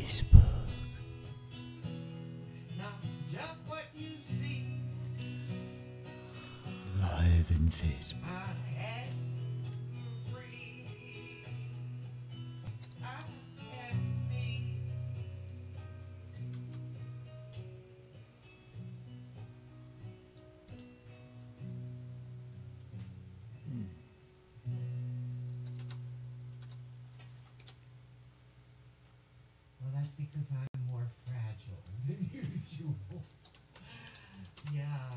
Facebook. Not just what you see. Live in Facebook. I had you free. I had me. Well, that's because I'm more fragile than usual. Yeah,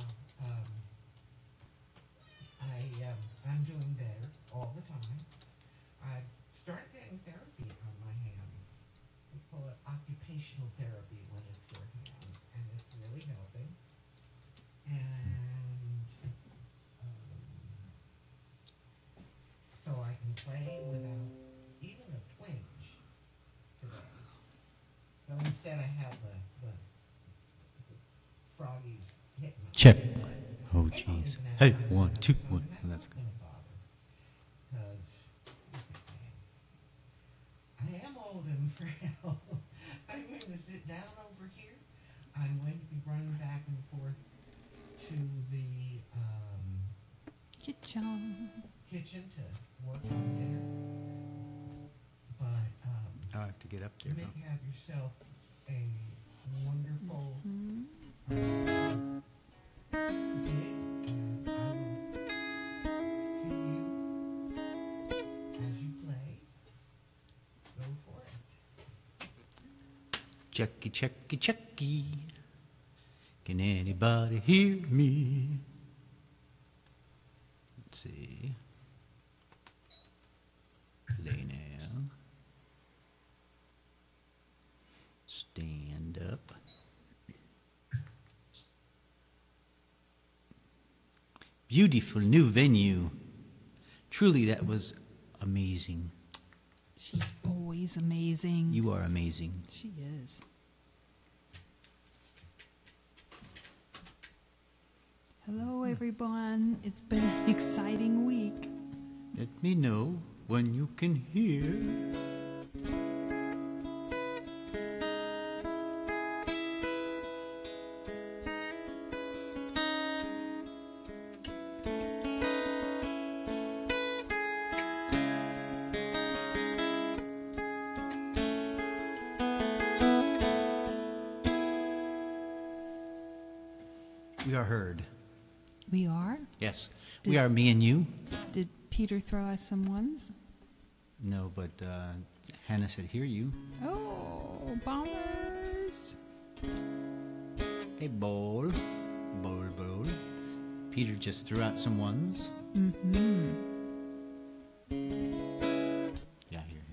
I'm doing better all the time. I've started getting therapy on my hands. We call it occupational therapy when it's your hands, and it's really helping. And so I can play without even a twinge today. So instead I have the froggies hitting me. Check. Oh, jeez. Hey, 1, 2, 1. That's good. I am old and frail. I'm going to sit down over here. I'm going to be running back and forth to the kitchen to work on dinner. But I have to get up there. you may have yourself a wonderful day, and I will see you as you play. Go for it. Checky, checky, checky. Can anybody hear me? Let's see. Play now. Stand up. Beautiful new venue. Truly, that was amazing. She's always amazing. You are amazing. She is. Hello, everyone. It's been an exciting week. Let me know when you can hear. We are heard. We are? Yes. We are me and you. Did Peter throw us some ones? No, but Hannah said, hear you. Oh, bombers. Hey, bowl. Bowl, bowl. Peter just threw out some ones. Mm-hmm. Yeah, here.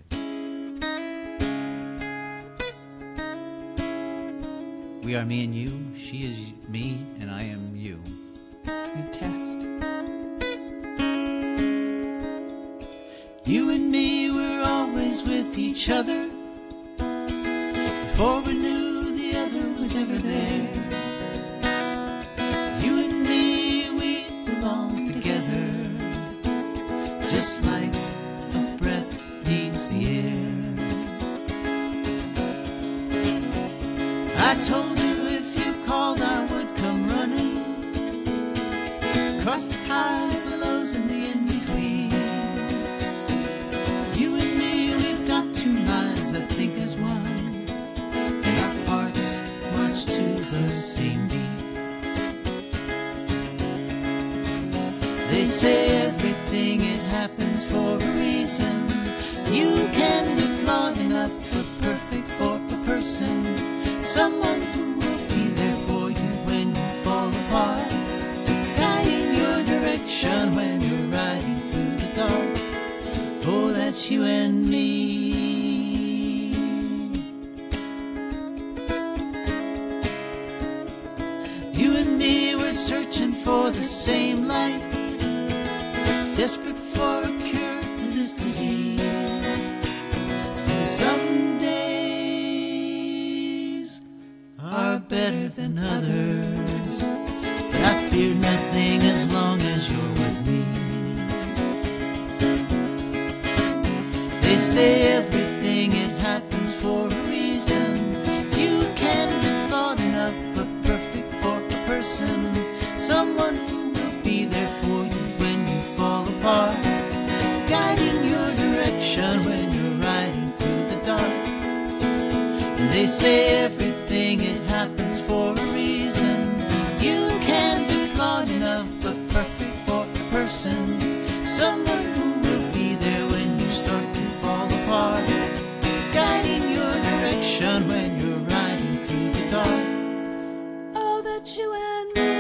We are me and you. She is me, and I am you. Good test. You and me were always with each other. Before we knew the other was ever there. You and me, we belong together. Just like a breath needs the air. I told you if you called I would come running. Across the highs, the lows, and the in-between. You and me, we've got two minds that think as one, and our hearts march to the same beat. They say everything, it happens for a reason. You can be flawed enough, but perfect for a person. Someone who will be there for you when you fall apart. When you're riding through the dark. Oh, that's you and me. You and me were searching for the same light, desperate for a cure to this disease. Some days are better than others, but I fear nothing as long as you're with me. They say everything, it happens for a reason. They say everything, it happens for a reason. You can be flawed enough, but perfect for a person. Someone who will be there when you start to fall apart, guiding your direction when you're riding through the dark. Oh, that you and me.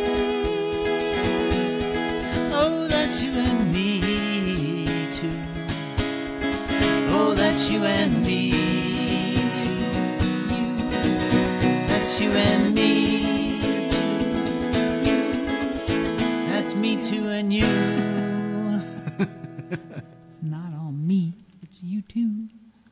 Oh, that you and me too. Oh, that you and me too. That's you and me too. That's me too and you. It's not all me, it's you too.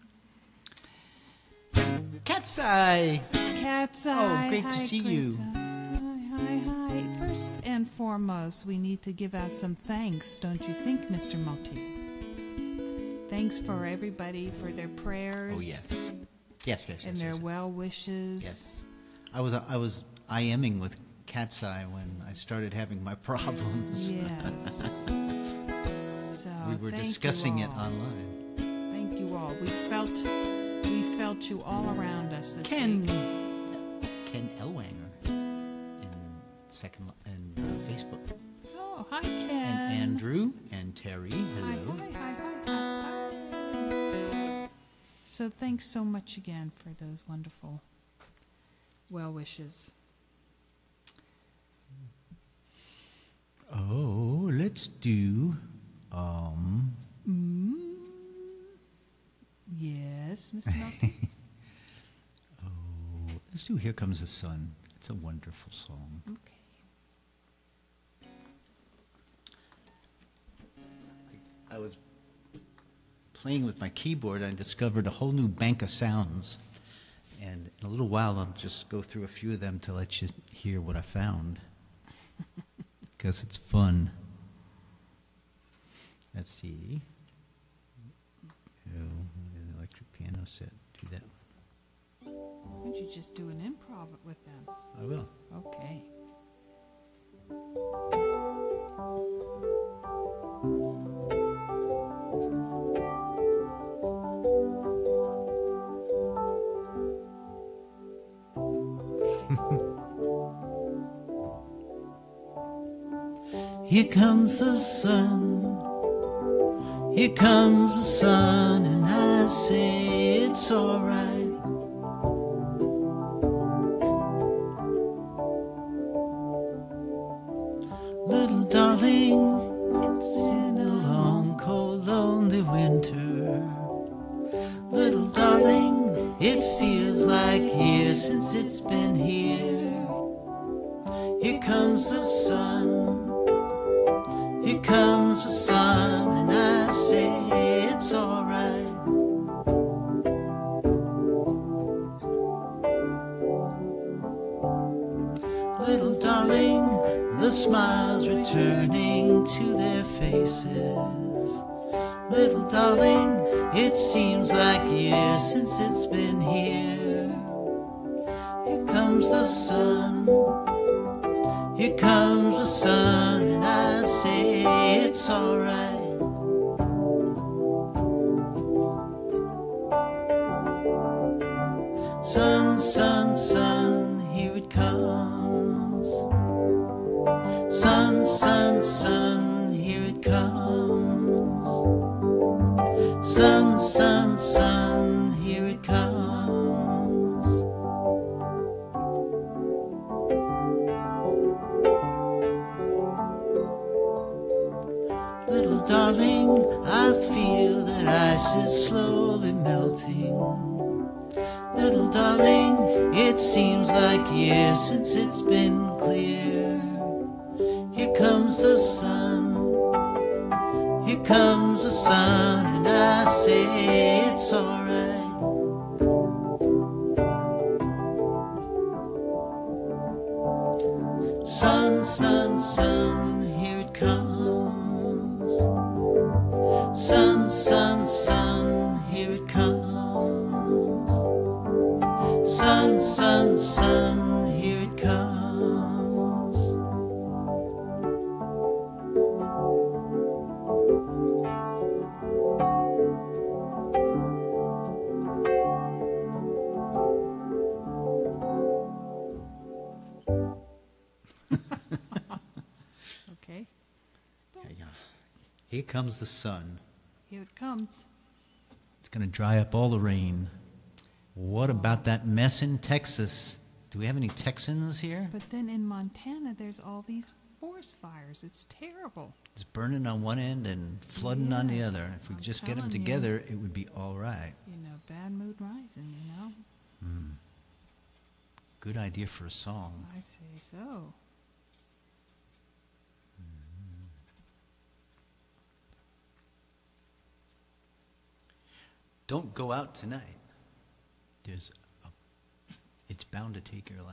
Cat's Eye. Cat's Oh, Eye. great to Hi, see Cat's you. Eye. Hi. First and foremost, we need to give out some thanks, don't you think, Mr. Moti? Thanks for everybody for their prayers. Oh, yes. Yes, yes, yes. And their yes, well wishes. yes. I was IMing with Cat's Eye when I started having my problems. Yes. So We were thank you discussing it all. online. Thank you all. We felt you all around us this Ken week. Elwanger in Facebook, Oh, hi, Ken. and Andrew and Terry. Hello. Hi. So thanks so much again for those wonderful well wishes. Oh, let's do. Yes, Miss Melton. Oh, let's do "Here Comes the Sun." It's a wonderful song. Okay. I was playing with my keyboard. I discovered a whole new bank of sounds, and in a little while, I'll just go through a few of them to let you hear what I found, because it's fun. Let's see. Oh, an electric piano set. Do that. Why don't you just do an improv with them? I will. Okay. Here comes the sun. Here comes the sun, and I say it's alright. Little darling, it's in a long, cold, lonely winter. Little darling, it feels like years since it's been here. Here comes the sun. Here comes the sun, and I say it's alright. Little darling, the smiles returning to their faces. Little darling, it seems like years since it's been here. Here comes the sun. Here comes the sun, and I say it's alright. Sun, sun, sun, here it comes. Sun, sun, sun, here it comes. Sun, sun, sun, here it comes. Little darling, I feel that ice is slowly melting. Little darling, it seems like years since it's been clear. Here comes the sun. Here comes the sun, and I say it's alright. Sun, sun, sun, here it comes. Sun, sun, sun, here it comes. Sun, sun, sun, here it comes. Here comes the sun. Here it comes. It's going to dry up all the rain. What about that mess in Texas? Do we have any Texans here? But then in Montana, there's all these forest fires. It's terrible. It's burning on one end and flooding on the Yes, other. If we could I'm just get them telling you. together, it would be all right. You know, bad mood rising, you know? Good idea for a song. I say so. Don't go out tonight. It's bound to take your life.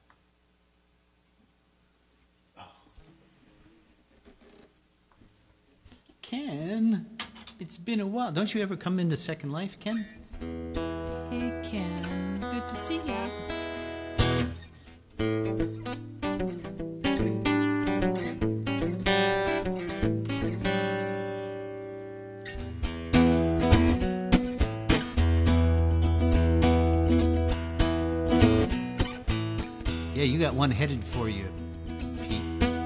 Ken, it's been a while. Don't you ever come into Second Life, Ken? Hey, Ken. Good to see ya. Yeah, you got one headed for you, Pete.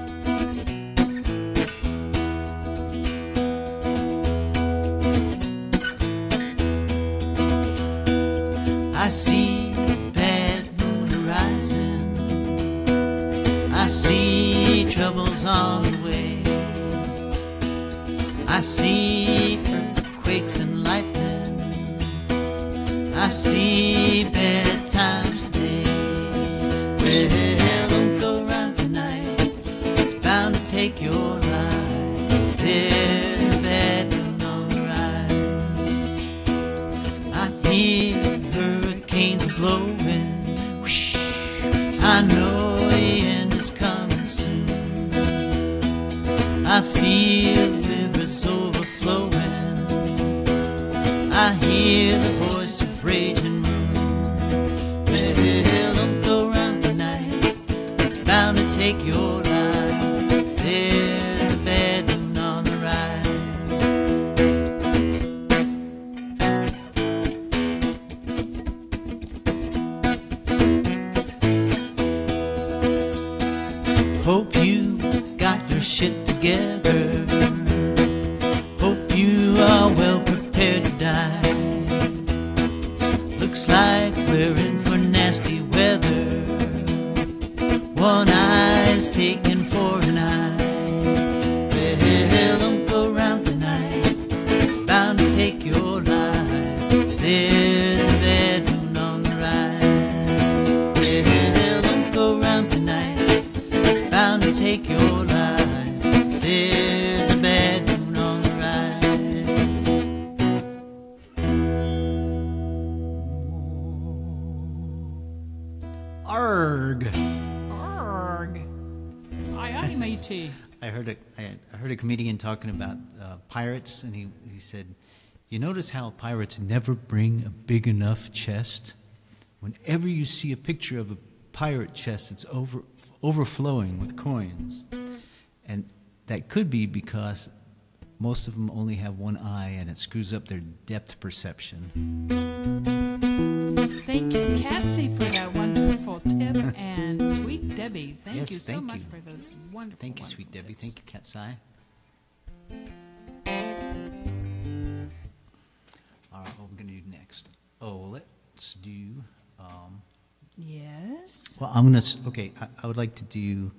I see bad moon horizon. I see troubles on the way. I see earthquakes and lightning. I see bad times today. Well, don't go around tonight. It's bound to take your life. There's a bad moon on the rise. I hear hurricanes blowing. Whoosh. I know the end is coming soon. I feel rivers overflowing. I hear the voice of raging moon. Well, don't go around tonight. It's bound to take your life. There's a bad moon on the rise. Hope you got your shit together. Hope you are well prepared to die. Looks like we're in for nasty weather. One eye's taken for an eye. Well, don't go around tonight. It's bound to take your life. There's a bad moon on the rise. Well, don't go around tonight. It's bound to take your life. There's a bad moon on the rise. Arg! Arg. Aye, matey. I heard a comedian talking about pirates, and he said, "You notice how pirates never bring a big enough chest? Whenever you see a picture of a pirate chest, it's overflowing with coins." And that could be because most of them only have one eye, and it screws up their depth perception. Thank you, Catsy, for that wonderful tip. And Sweet Debbie, thank Yes, you so thank much you. for those wonderful Thank you, wonderful Sweet Debbie. tips. Thank you, Katsai. All right, what we're going to do next? Oh, let's do... Yes. well, I'm going to... Okay, I would like to do...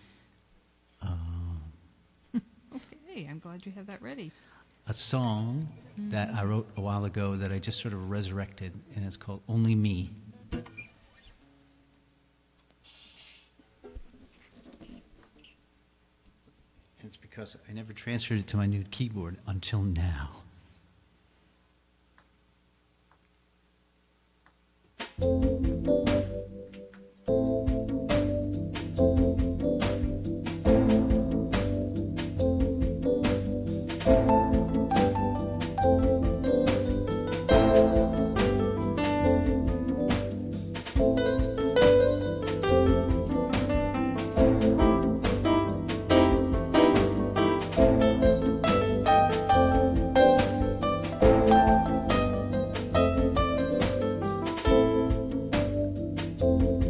Okay, I'm glad you have that ready. a song that I wrote a while ago that I just sort of resurrected, and it's called Only Me. And it's because I never transferred it to my new keyboard until now.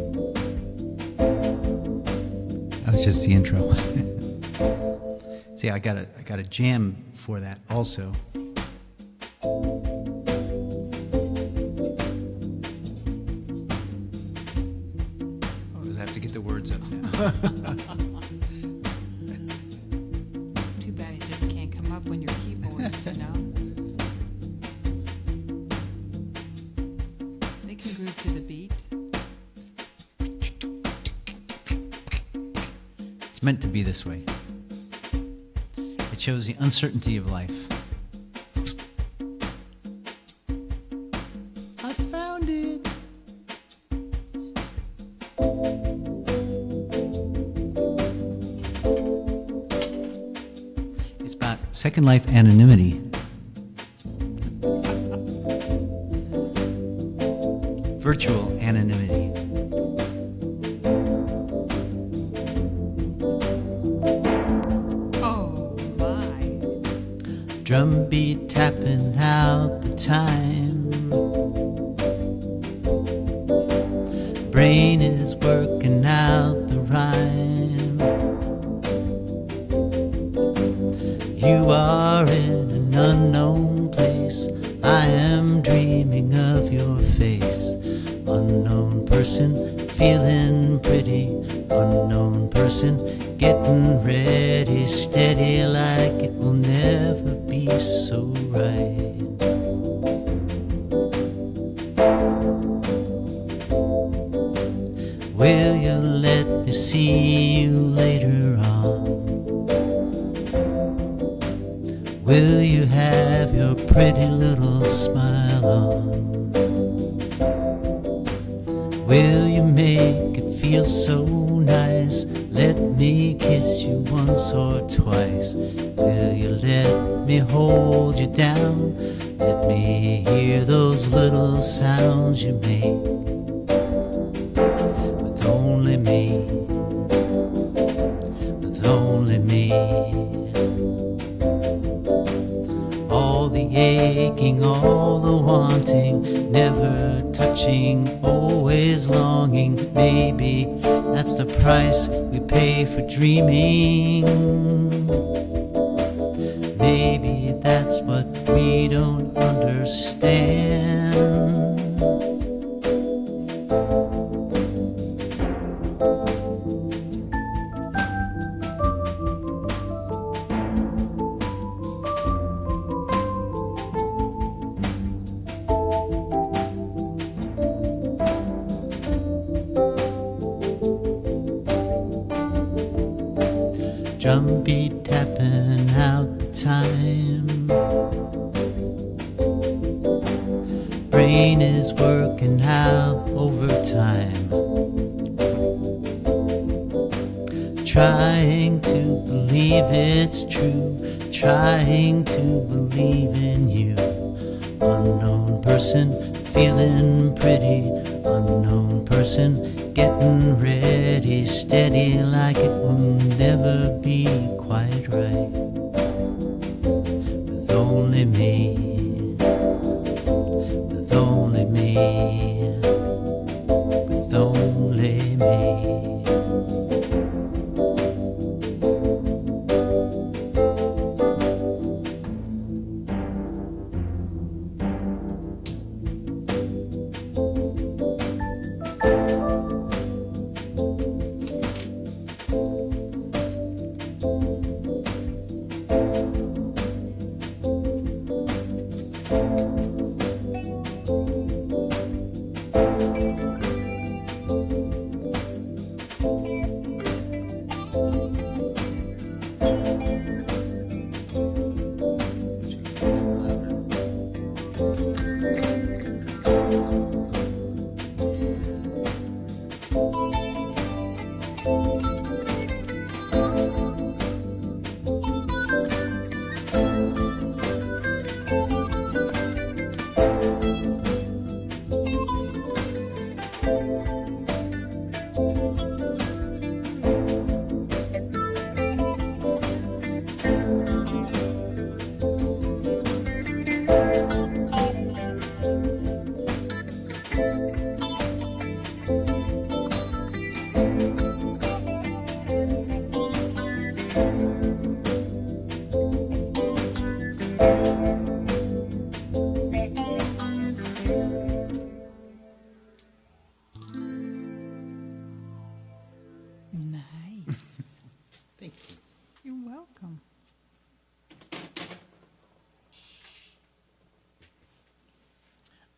Just the intro. See, I got a jam for that also. Oh, I have to get the words up now. Too bad it just can't come up on your keyboard, you know? They can groove to the beat. It's meant to be this way. It shows the uncertainty of life. I found it. It's about Second Life anonymity. Virtual anonymity. Oh, my. Drum beat tapping out the time. Brain is working out the rhyme. You are in an unknown place. I am dreaming of your face. Unknown person, feeling pretty. Unknown person, getting ready. Steady like it will never be so right. Will you let me see you later on? Will you have your pretty little smile on? Will you make it feel so nice? Let me kiss you once or twice. Will you let me hold you down? Let me hear those little sounds you make. With only me, with only me. All the aching, all the wanting, never touching, always longing. Maybe that's the price we pay for dreaming. Maybe that's what we don't understand. Drum beat tapping out the time. Brain is working out overtime. Trying to believe it's true. Trying to believe in you. Unknown person, feeling pretty. Unknown person, getting ready. Steady like it will never be quite right. With only me, with only me, with only me.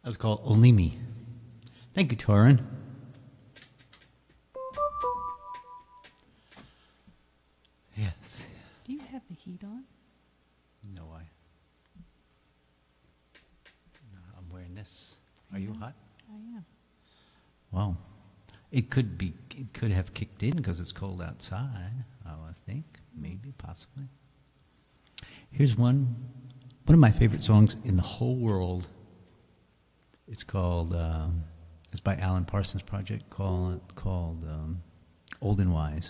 That was called Only Me. Thank you, Torrin. Yes. Do you have the heat on? No, I'm wearing this. Are you hot? I am. Wow. It could have kicked in because it's cold outside, I think. Maybe, possibly. Here's one of my favorite songs in the whole world. It's called, it's by Alan Parsons Project, called Old and Wise.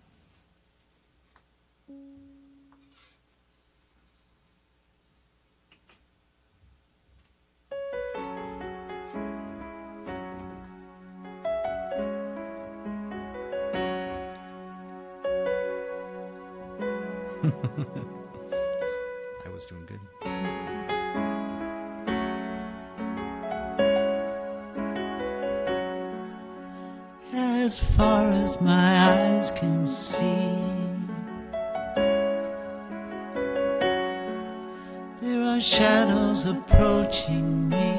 I was doing good. As far as my eyes can see, there are shadows approaching me,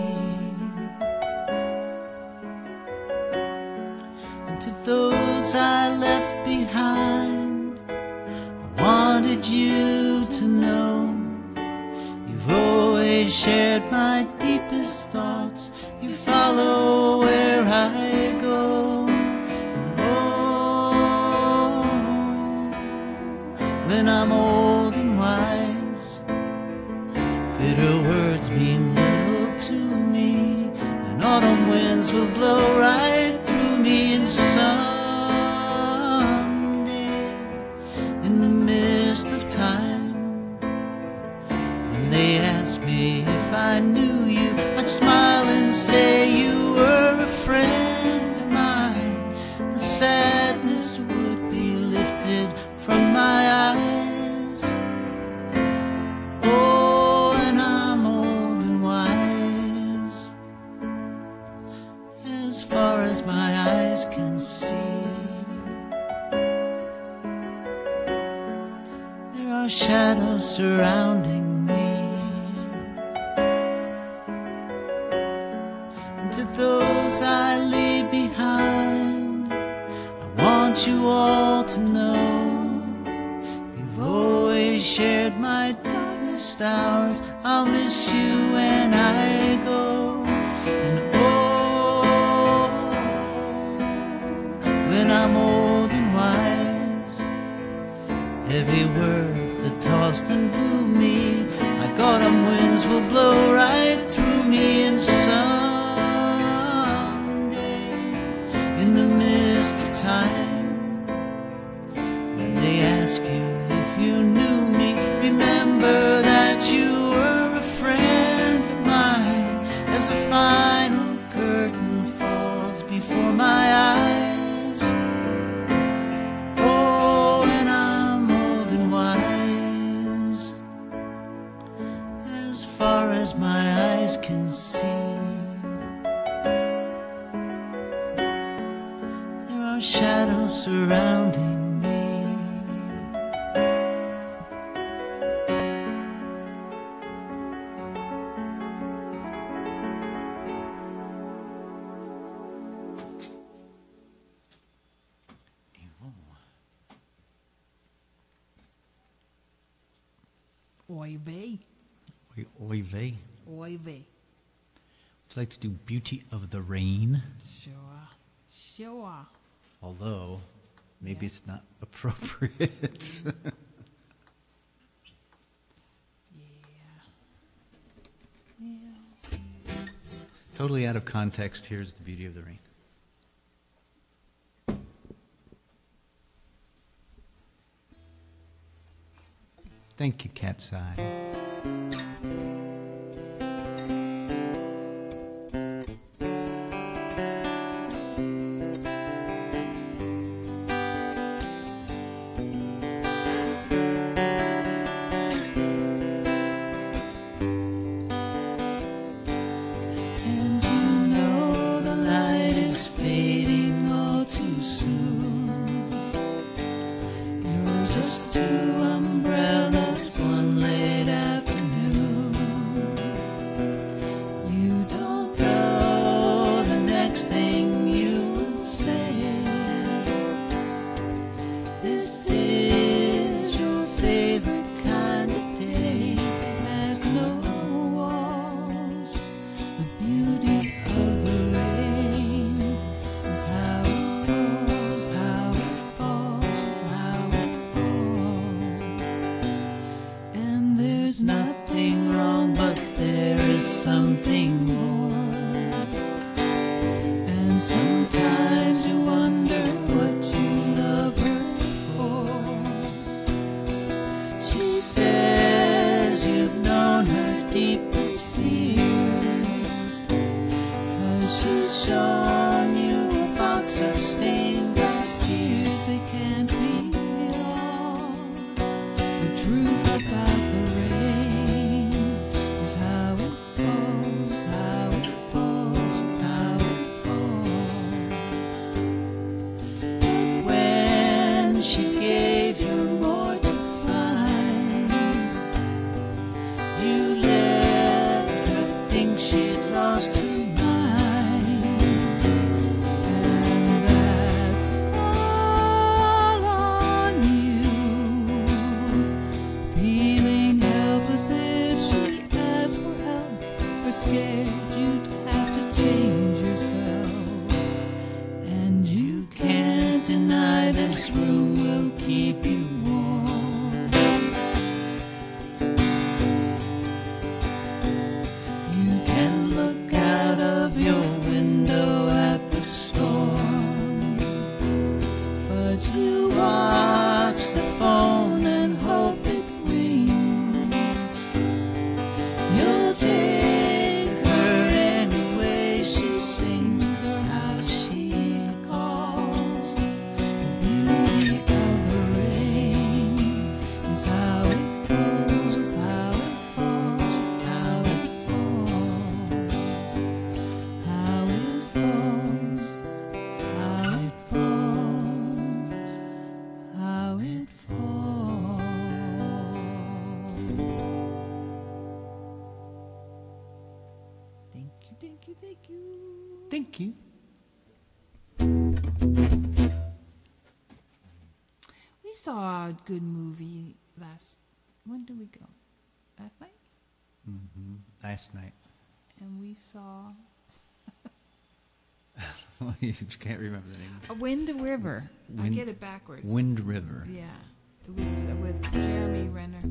and to those I left behind, I wanted you to know you've always shared my deepest thoughts. You follow where I go. When I'm old and wise, bitter words mean little to me, and autumn winds will blow right through me. And someday, in the mist of time, when they ask me if I knew you, I'd smile and say you were a friend of mine. The sadness would be lifted from my eyes. Oh, and I'm old and wise, as far as my eyes can see. There are shadows surrounding me, and to those I leave behind, I want you all to know you've always shared my darkest hours. I'll miss you when I go. And oh, when I'm old and wise, every word's that tossed and blew me, like autumn winds will blow right through me. And someday, in the mist of time, when they ask you if you knew me, remember that you were a friend of mine. As the final curtain falls before my eyes, oh, and I'm old and wise, as far as my eyes can see. There are shadows surrounding me. Oy vey. Oy vey. Oy vey. Would you like to do Beauty of the Rain? Sure. Sure. Although, maybe it's not appropriate. Yeah. Totally out of context, here's the Beauty of the Rain. Thank you, Cat's Eye. And you know the light is fading all too soon. You're just two umbrellas one late afternoon. you. Thank you. We saw a good movie when did we go? Last night? Mm-hmm. Last night. And we saw You can't remember the name. A Wind River. I Wind- get it backwards. Wind River. Yeah. It was with Jeremy Renner.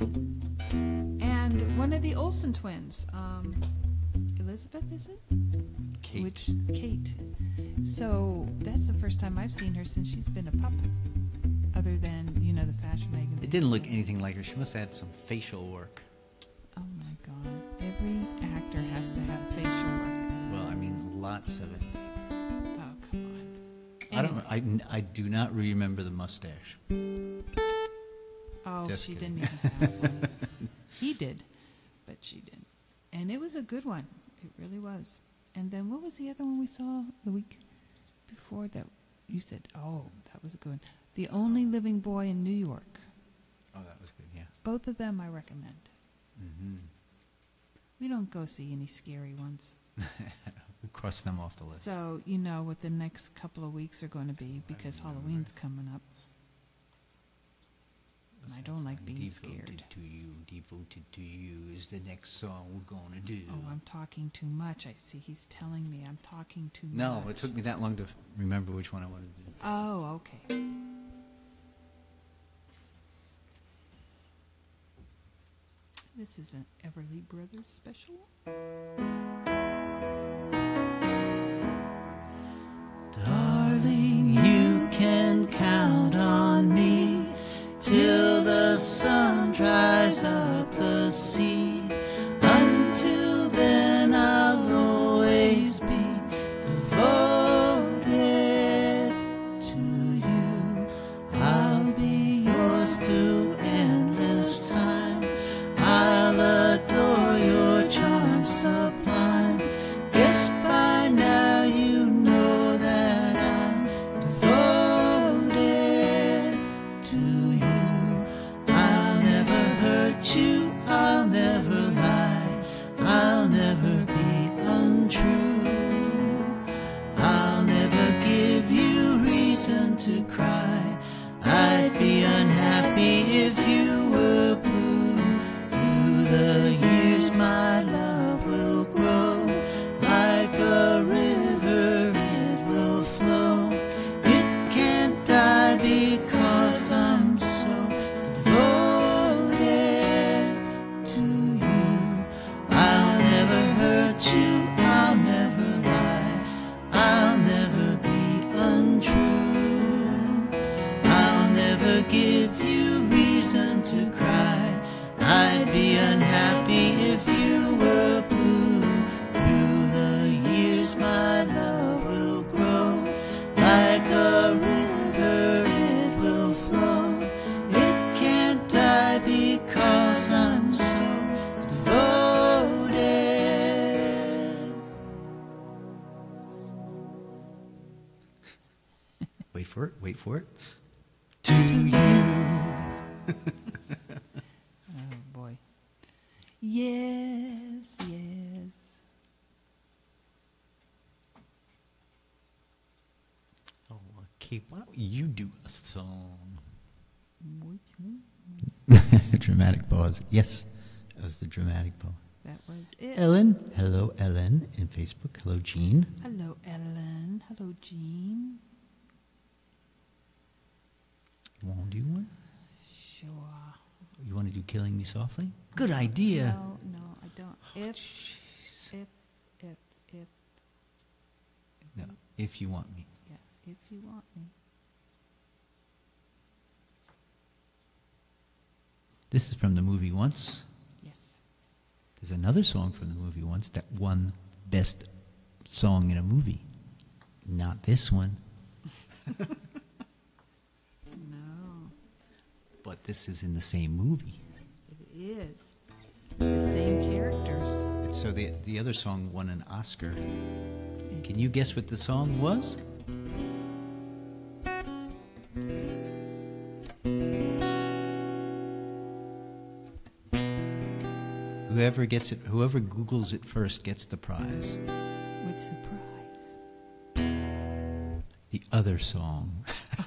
And one of the Olsen twins. Elizabeth, is it? Kate. Kate. So that's the first time I've seen her since she's been a pup. Other than, the fashion magazine. It didn't look anything like her. She must have had some facial work. Oh my God. Every actor has to have facial work. Well, I mean, lots of it. Oh, come on. Anyway. I do not remember the mustache. Oh, Just she kidding. didn't even have one. He did, but she didn't. And it was a good one. It really was. And then what was the other one we saw the week before that? You said, oh, that was a good one. The Only Living Boy in New York. Oh, that was good, yeah. Both of them I recommend. Mm-hmm. We don't go see any scary ones. We crossed them off the list. So, you know what the next couple of weeks are going to be because Halloween's coming up. And I don't like being scared. Devoted to you is the next song we're going to do. Oh, I'm talking too much. I see he's telling me I'm talking too much. No, it took me that long to remember which one I wanted to do. Oh, okay. This is an Everly Brothers special. Darling, you can count on me till the sun dries up the sea. Until then, I'll always be devoted to you. I'll be yours through endless time. I'll adore your charm sublime. Guess by now you know that I'm devoted to you. I'll never hurt you, I'll never lie, I'll never be untrue. I'll never give you reason to cry. I'd be unhappy if you were blue. Through the years my love will grow. Like a river it will flow. It can't die because I'm so devoted to you. I'll never hurt you, I'll never lie, I'll never be untrue. I'll never give you reason to cry. I'd be unhappy if you were blue. Through the years my love will grow. Like a river it will flow. It can't die because I'm so devoted. Wait for it, wait for it. To you. Oh, boy. Yes, yes. Oh, Kate, why don't you do a song? Which one? Dramatic pause. Yes, that was the dramatic pause. That was it. Ellen. Hello, Ellen, in Facebook. Hello, Jean. Hello, Ellen. Hello, Jean. You want to do one? Sure. You want to do Killing Me Softly? Good idea. No, I don't. If No, If You Want Me. yeah, if you want me. This is from the movie Once. Yes. There's another song from the movie Once that won Best Song in a Movie. Not this one, No, but this is in the same movie. it is. The same characters. And so the other song won an Oscar. Can you guess what the song was? Whoever gets it, whoever Googles it first gets the prize. other song.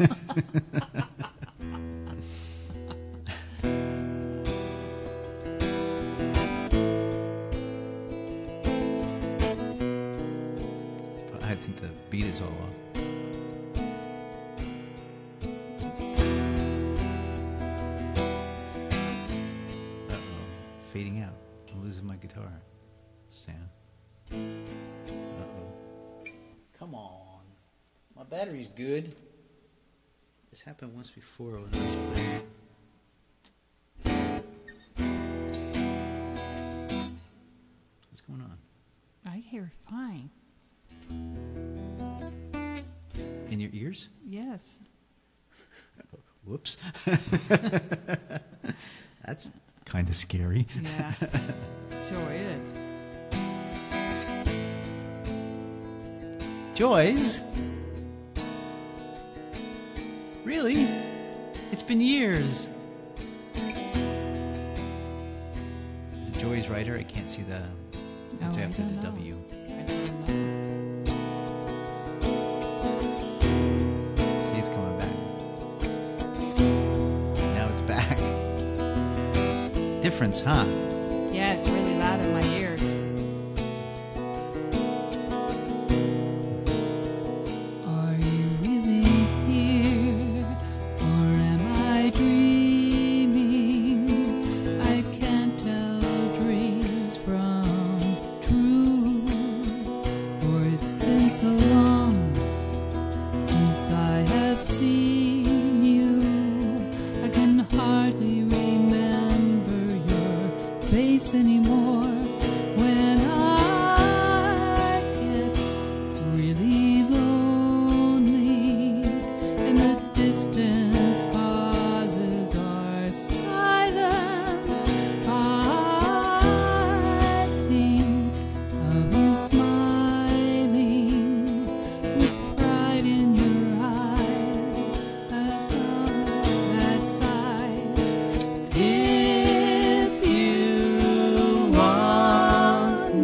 I think the beat is all off. Uh-oh. Fading out. I'm losing my guitar. Sam. Uh-oh. Come on. My battery's good. This happened once before when I was playing. What's going on? I hear fine. In your ears? Yes. Whoops. That's kind of scary. Yeah. Sure is. Joyce? Really? It's been years. Is it Joy's writer? I can't see the... It's Oh, I after don't the know. W. I don't know. See, it's coming back. Now it's back. Difference, huh? Yeah, it's really loud in my ears. Are you really here, or am I dreaming? I can't tell dreams from true, for it's been so long since I have seen you. I can hardly remember your face anymore. When I get really lonely and the distance causes our silence, I think of you smiling with pride in your eyes as of that side. If you want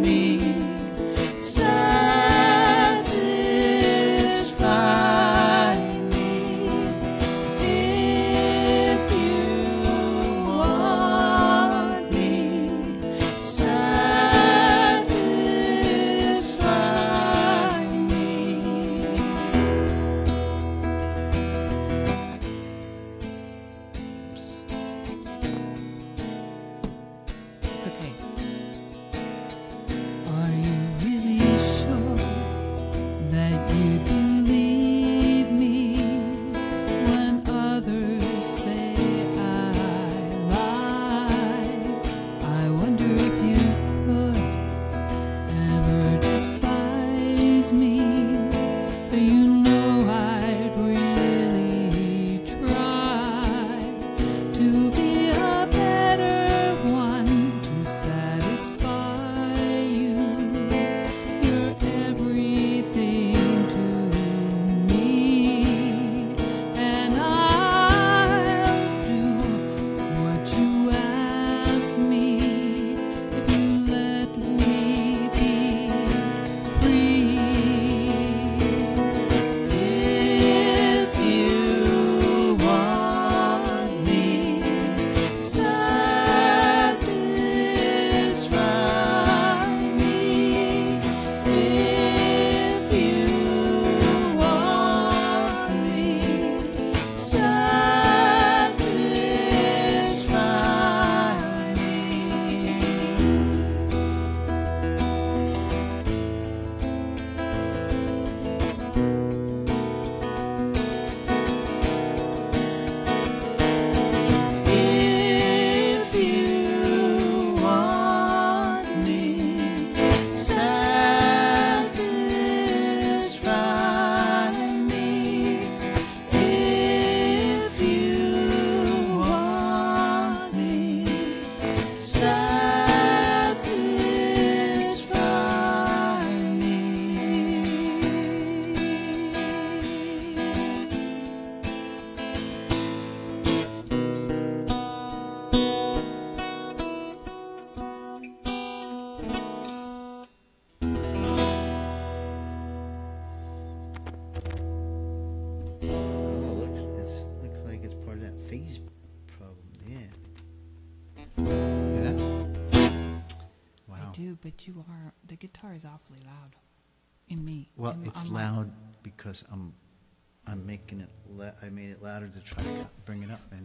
do, but the guitar is awfully loud in me. Well, in- it's on my- loud because I'm making it. I made it louder to try to bring it up, and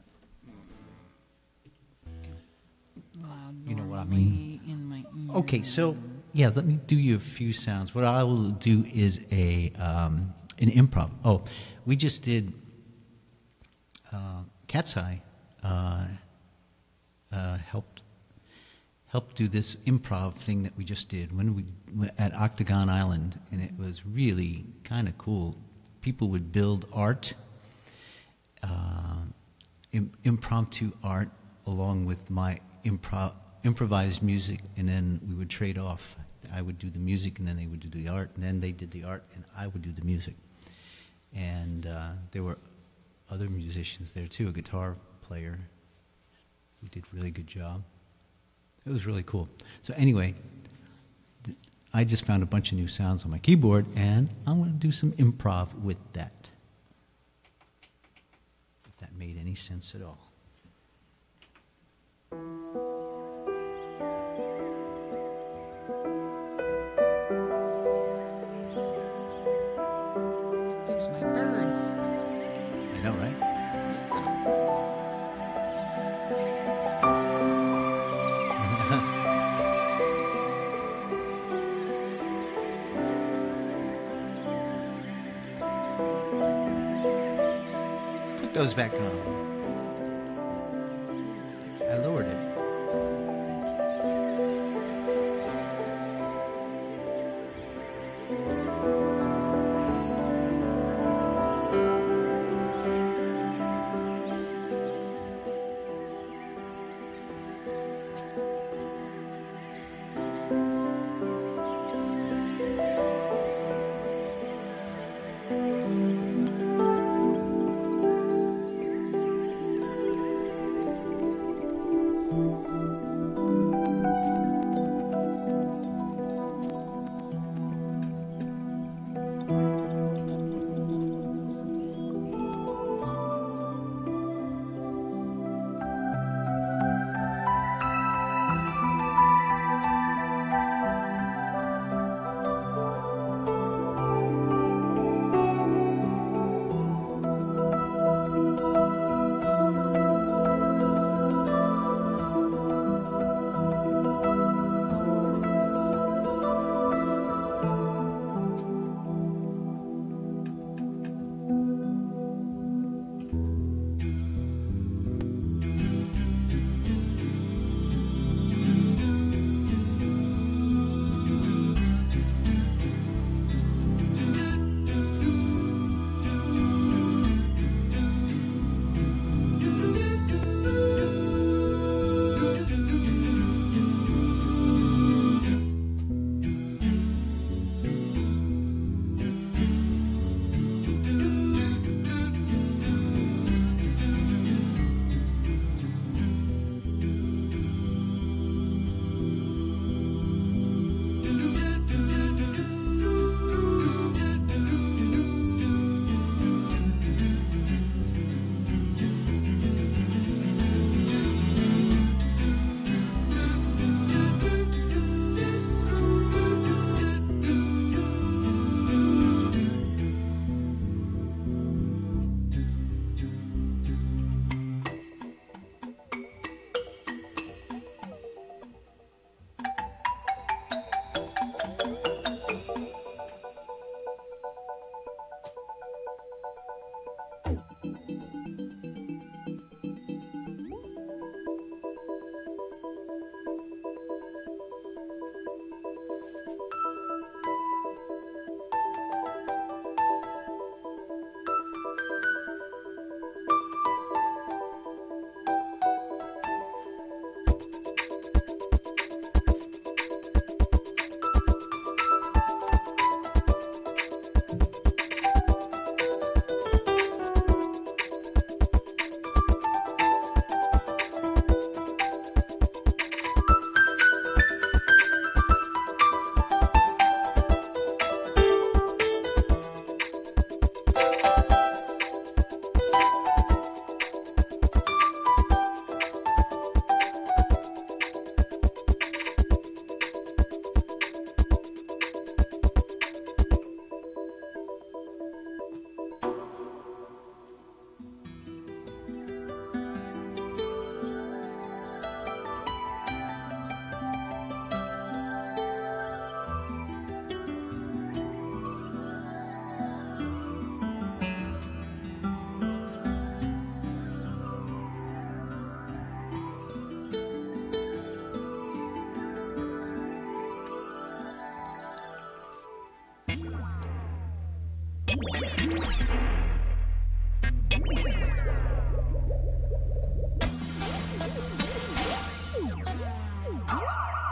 loud You know what I normally in my ear. okay. So yeah, let me do you a few sounds. What I will do is an improv. Oh, we just did Cat's Eye helped do this improv thing that we just did at Octagon Island, and it was really kind of cool. People would build art, impromptu art, along with my improvised music, and then we would trade off. I would do the music, and then they would do the art, and then they did the art, and I would do the music. And there were other musicians there too, a guitar player who did a really good job. It was really cool. So anyway, I just found a bunch of new sounds on my keyboard, and I'm going to do some improv with that. If that made any sense at all. There's my birds. I know, right? Put those back on. I lowered it.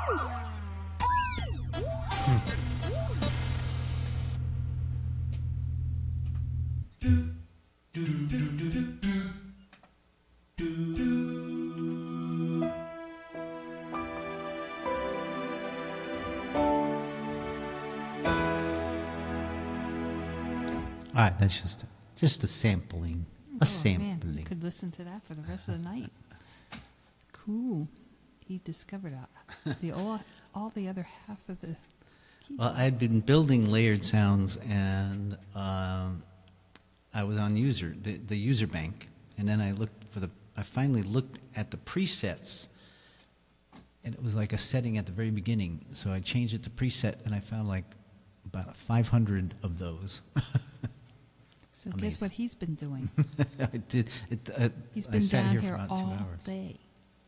All right, that's just a sampling. A Oh, sampling. man, could listen to that for the rest of the night. Cool. He discovered all the other half of the keyboard. Well, I had been building layered sounds, and I was on the user bank, and then I finally looked at the presets, and it was like a setting at the very beginning. So I changed it to preset, and I found like about 500 of those. So amazing. guess what he's been doing? I did. He's I been sat down here here for about all 2 hours. day.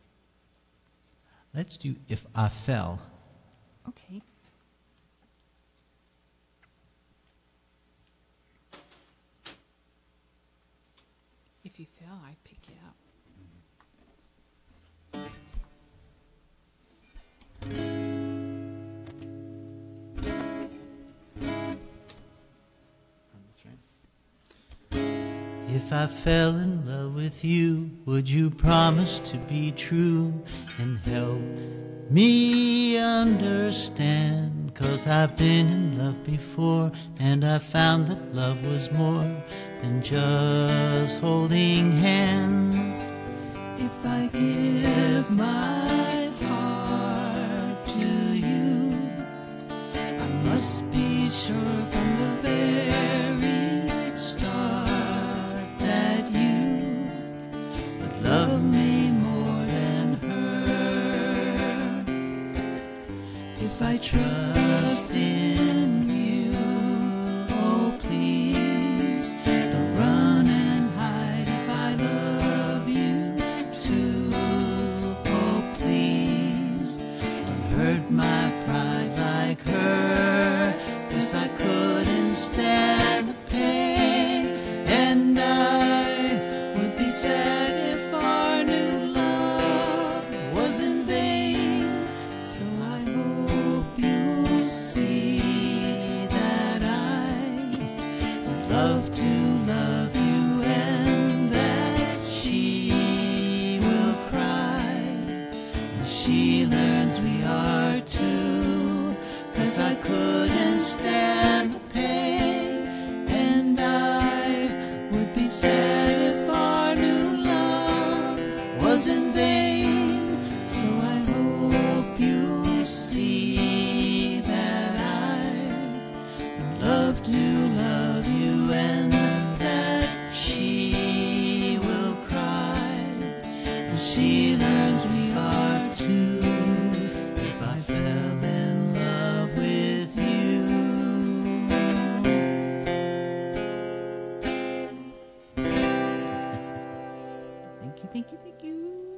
Let's do If I Fell. Okay. If you fell, I'd pick you up. If I fell in love with you, would you promise to be true and help me understand? 'Cause I've been in love before, and I found that love was more than just holding hands. If I give my heart to you, I must be sure from the very start that you would love me more than her. If I trust in you, oh please don't run and hide. If I love you too, oh please don't hurt my pride like her. 'Cause I couldn't stand the pain, and I would be sad if our new love was in vain. So I hope you see that I would love to love you, and that she will cry when she learns we are two. 'Cause I couldn't stand the pain, and I would be sad if our new love was in vain. So I hope you see that I would love to love you, and that she will cry when she learns we are two. If I fell in love with you. Thank you, thank you, thank you.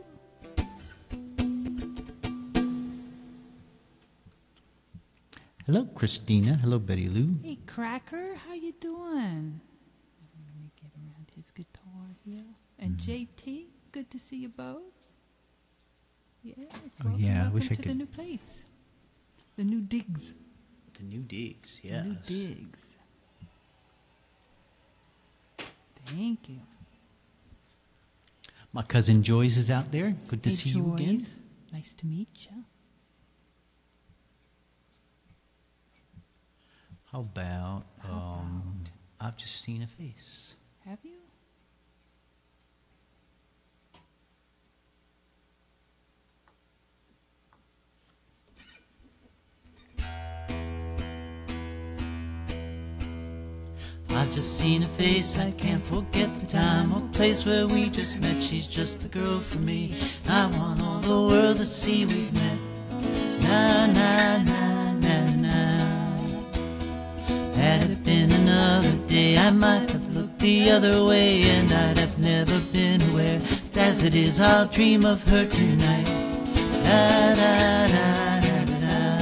Hello, Christina. Hello, Betty Lou. Hey, Cracker, how you doing? Let me get around his guitar here. And JT, good to see you both. Yes, Oh, welcome, yeah, I welcome wish I to the could- new place. The new digs. The new digs, The yes. new digs. Thank you. My cousin Joyce is out there. Good to Hey, see you again. Joyce. Nice to meet you. How about, How I've just seen a face. Have you? I've just seen her face, I can't forget the time or place where we just met. She's just the girl for me. I want all the world to see we've met. Na na na na na. Had it been another day, I might have looked the other way, and I'd have never been aware. As it is, I'll dream of her tonight. Da da da da da.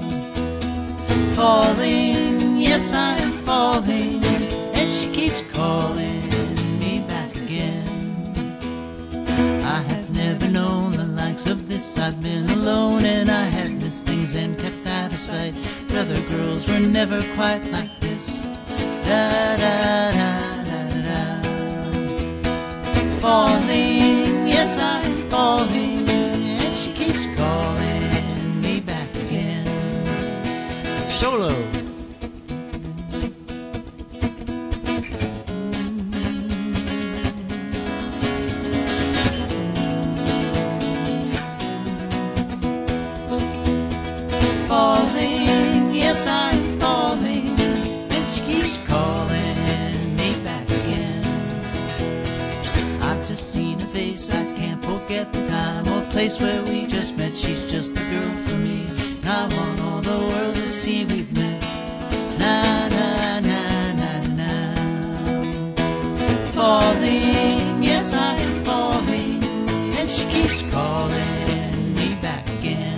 Falling, yes I'm falling, and she keeps calling me back again. I have never known the likes of this. I've been alone and I have missed girls were never quite like this. Da da da da da. Falling, yes I'm falling, and she keeps calling me back again. Solo. Falling, yes I'm falling, and she keeps calling me back again. I've just seen her face, I can't forget the time or place where we just met. She's just the girl for me, and I want all the world to see we've met. Na na na na na. Falling, yes I'm falling, and she keeps calling me back again.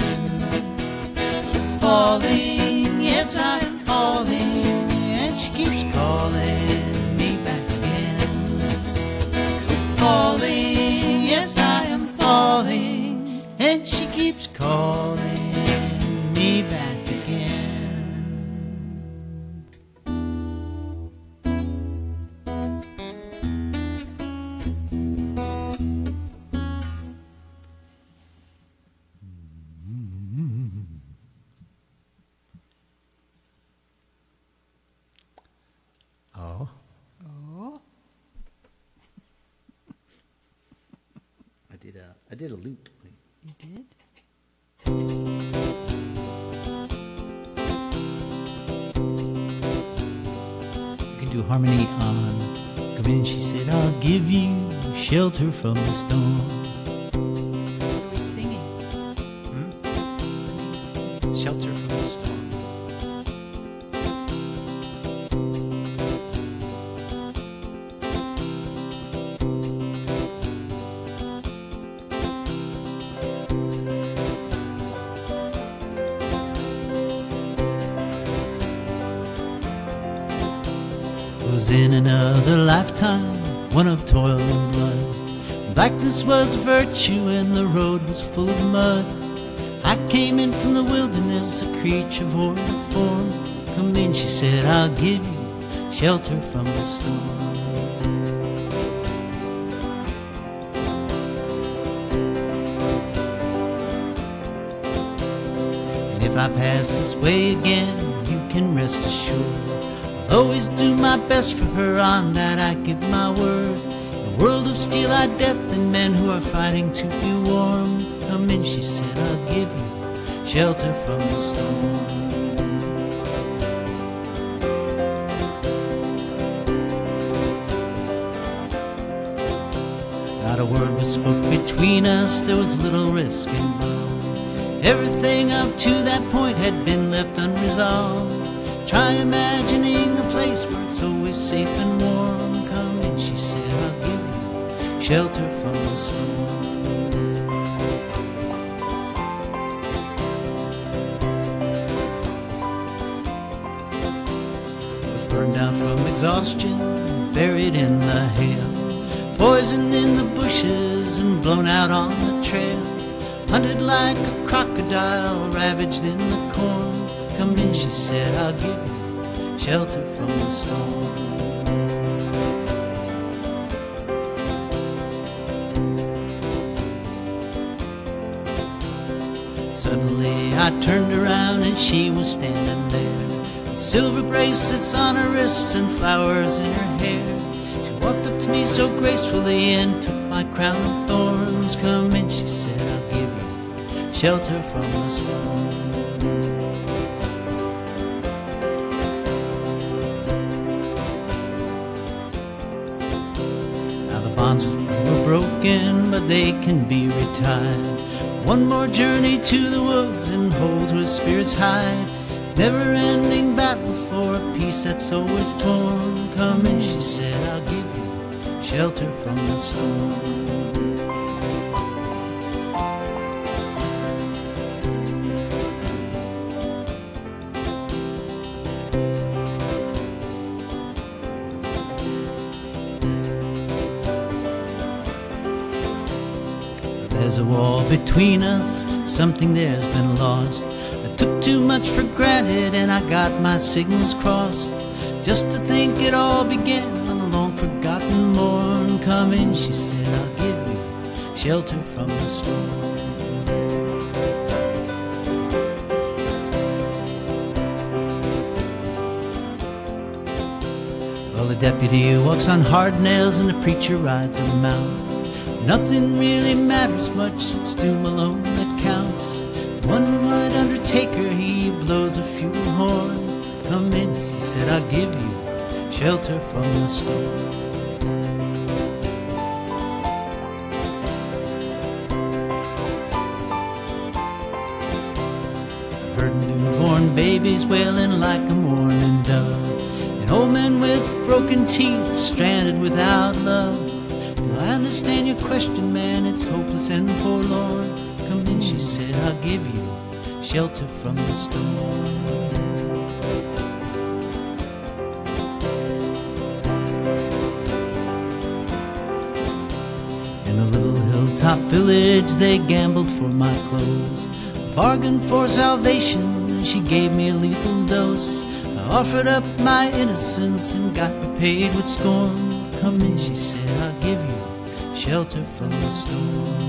Falling, yes I'm falling, and she keeps calling me back again. Falling, yes I am falling, and she keeps calling me back again. Oh. Oh. I did a loop. You did? You can do harmony on. Come in, she said, I'll give you shelter from the storm. What are we singing? Shelter from the storm. Was in another lifetime, one of toil and blood. Blackness was a virtue and the road was full of mud. I came in from the wilderness, a creature void of form. Come in, she said, I'll give you shelter from the storm. And if I pass this way again, you can rest assured I'll always do my best for her, on that I give my word. In a world of steel-eyed death and men who are fighting to be warm. Come in, she said, I'll give you shelter from the storm. Not a word was spoke between us, there was little risk involved. Everything up to that point had been left unresolved. Try imagining a place where it's always safe and warm. Come in, she said, I'll give you shelter from the storm. Was burned out from exhaustion, buried in the hail, poisoned in the bushes and blown out on the trail. Hunted like a crocodile, ravaged in the corn. Come in, she said, I'll give you shelter from the storm. Suddenly I turned around and she was standing there, with silver bracelets on her wrists and flowers in her hair. She walked up to me so gracefully and took my crown of thorns. Come in, she said, I'll give you shelter from the storm. Bonds were broken, but they can be retired. One more journey to the woods and hold where spirits hide. It's never-ending battle for a peace that's always torn. Come in, she said, I'll give you shelter from the storm. There's a wall between us, something there's been lost. A took too much for granted and I got my signals crossed. Just to think it all began on a long forgotten morn. Come in, she said, I'll give you shelter from the storm. Well, the deputy walks on hard nails and the preacher rides him out. Nothing really matters much, it's doom alone that counts. One white undertaker, he blows a funeral horn. Come in, he said, I'll give you shelter from the storm. Heard newborn babies wailing like a mourning dove, and old men with broken teeth stranded without love. I understand your question, man, it's hopeless and forlorn. Come in, she said, I'll give you shelter from the storm. In a little hilltop village, they gambled for my clothes, bargained for salvation, and she gave me a lethal dose. I offered up my innocence and got repaid with scorn. Come in, she said, I'll give you shelter from the storm.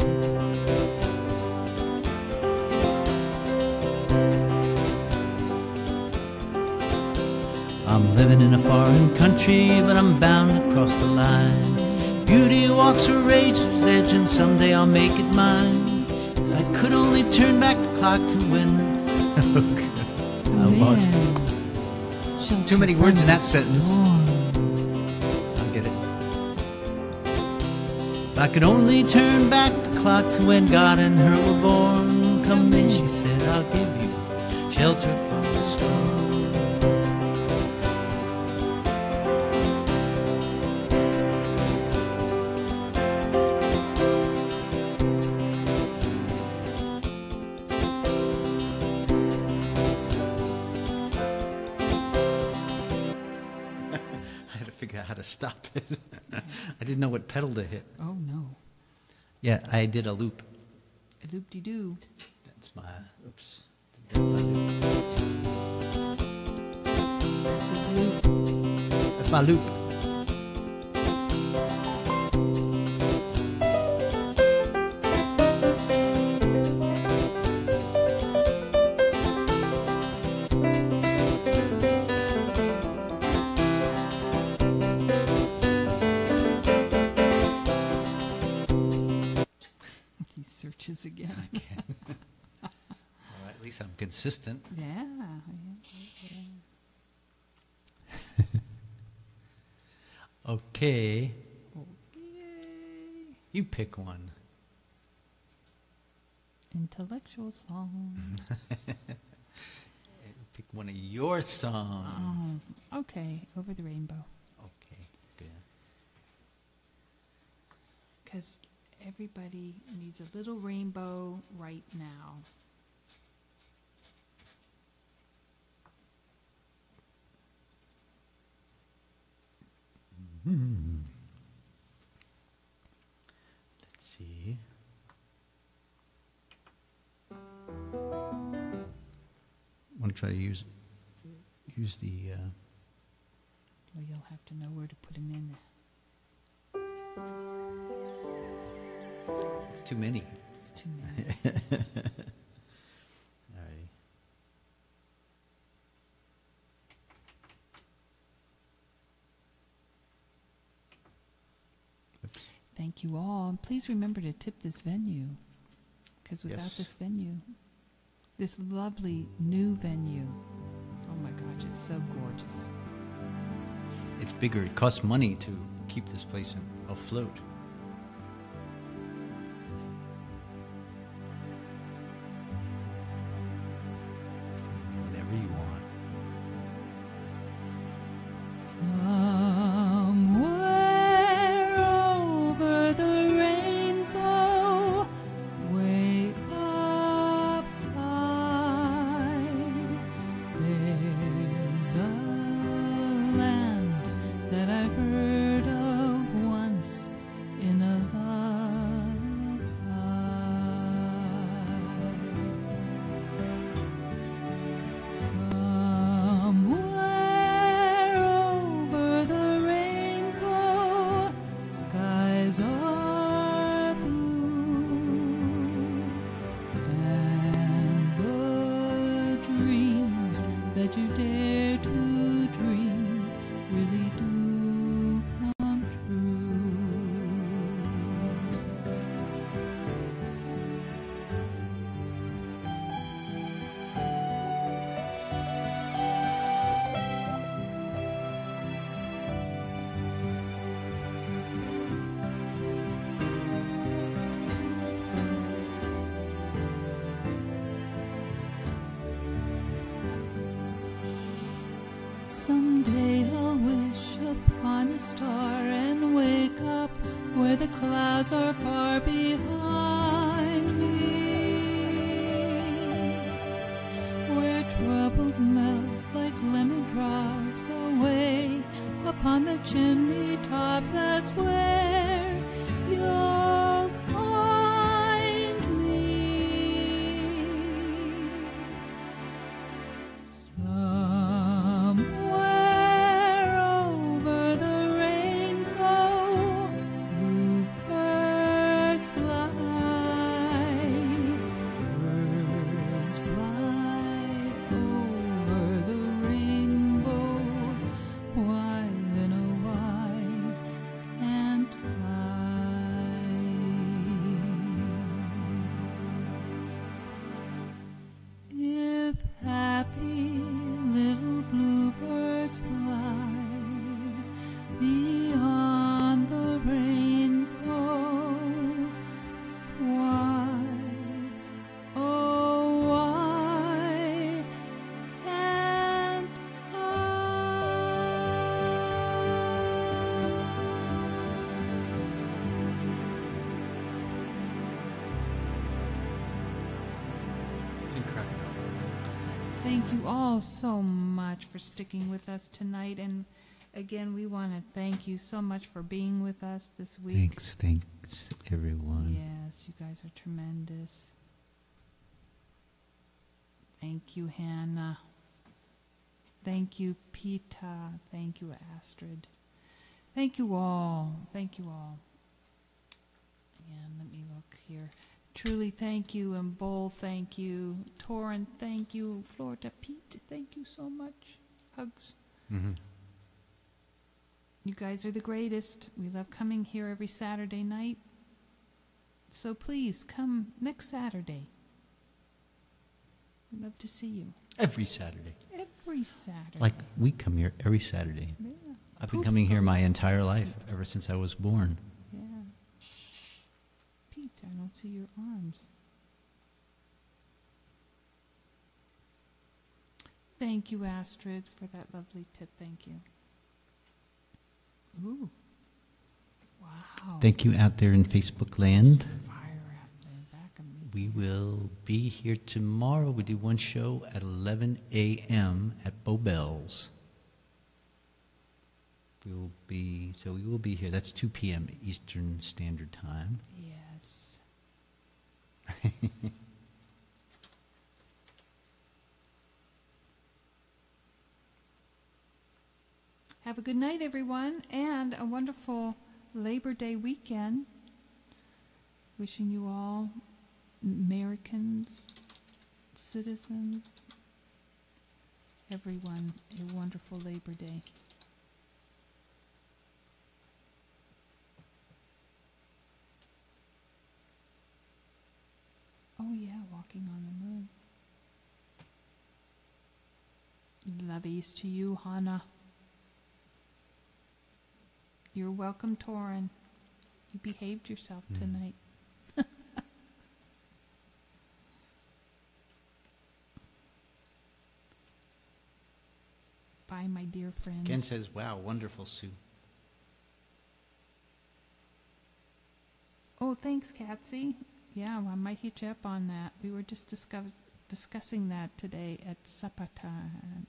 I'm living in a foreign country, but I'm bound to cross the line. Beauty walks a razor's edge, and someday I'll make it mine. If I could only turn back the clock to when I lost it. Too many words in that sentence. I'll get it. If I could only turn back the clock to when God and her were born. Come in, she said, I'll give you shelter from the storm. How to stop it. I didn't know what pedal to hit. Oh, no. Yeah, I did a loop. A loop-de-doo. That's my, oops. That's my loop. That's his loop. That's my loop. Again. Well, at least I'm consistent. Yeah. Okay. You pick one. Intellectual song. Pick one of your songs. Oh, okay. Over the Rainbow. Okay, good. Because everybody needs a little rainbow right now. Mm-hmm. Let's see. I want to try to use the. Well, you'll have to know where to put them in. It's too many. It's too many. All right. Thank you all. And please remember to tip this venue. Because without Yes. this venue, this lovely new venue, oh my gosh, it's so gorgeous. It's bigger. It costs money to keep this place afloat. Whatever you want. Somewhere over the rainbow, way up high, there's a land that I heard of once, that you dare to dream really do come true. Someday I'll wish upon a star and wake up where the clouds are far behind me, where troubles melt like lemon drops away upon the chimney tops. That's where you'll find me. Somewhere over the rainbow, bluebirds fly. Birds fly over the rainbow. Why then, oh why can't I? If happy little bluebirds fly beyond the rainbow, why, oh why can't It's incredible. Thank you all so much for sticking with us tonight. And again, we want to thank you so much for being with us this week. Thanks, everyone. Yes, you guys are tremendous. Thank you, Hannah. Thank you, Peta. Thank you, Astrid. Thank you all. Thank you all. And let me look here. Truly, thank you. And Bull, thank you. Torrin, thank you. Florida Pete, thank you so much. Hugs. Mhm. You guys are the greatest. We love coming here every Saturday night. So please come next Saturday. We'd love to see you. Every Saturday. Every Saturday. Like, we come here every Saturday. Yeah. I've been Poof coming here my goes- entire life, ever since I was born. Yeah. Pete, I don't see your arms. Thank you, Astrid, for that lovely tip. Thank you. Ooh. Wow. Thank you out there in Facebook land. Fire out there back of me. We will be here tomorrow. We do one show at 11 a.m. at Bobel's. We will be here. That's 2 p.m. Eastern Standard Time. Yes. Have a good night, everyone, and a wonderful Labor Day weekend. Wishing you all, Americans, citizens, everyone, a wonderful Labor Day. Oh yeah, walking on the moon. Lovies to you, Hannah. You're welcome, Torrin. You behaved yourself tonight. Bye, my dear friends. Ken says, wow, wonderful, Sue. Oh, thanks, Katsy. Yeah, well, I might hit you up on that. We were just discussing that today at supper time.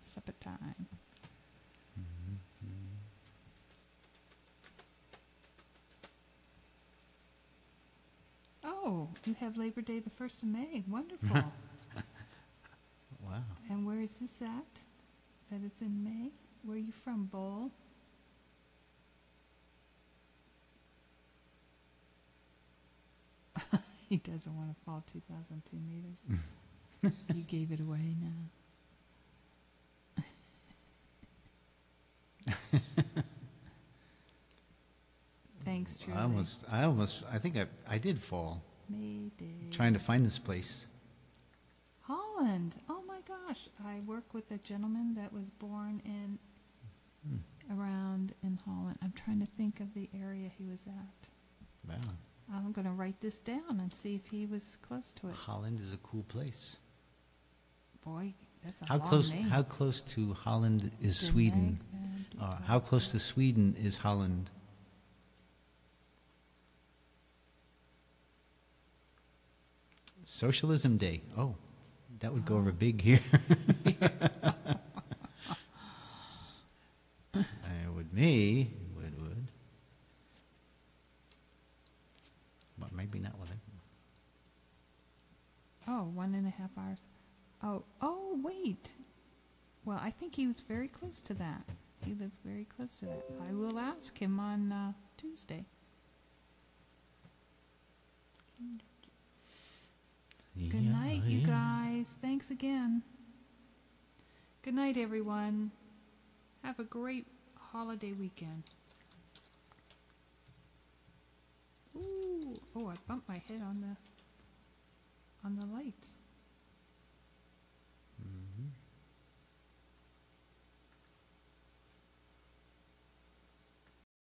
Oh, you have Labor Day the 1st of May. Wonderful. Wow. And where is this at? That it's in May? Where are you from, Bull? He doesn't want to fall 2,002 meters. You gave it away now. Thanks, Truly. I think I did fall Mayday. trying to find this place. Holland. Oh my gosh. I work with a gentleman that was born in around in Holland. I'm trying to think of the area he was at. Wow. I'm going to write this down and see if he was close to it. Holland is a cool place. Boy, that's a How long close? name. How close to Holland is The Sweden? Magna- How close to Sweden is Holland? Socialism Day. Oh, that would go over big here. With me, would. But maybe not with it. Oh, 1.5 hours. Oh, wait. Well, I think he was very close to that. He lived very close to that. I will ask him on Tuesday. Good night, you guys. Thanks again. Good night, everyone. Have a great holiday weekend. Ooh, oh, I bumped my head on the lights.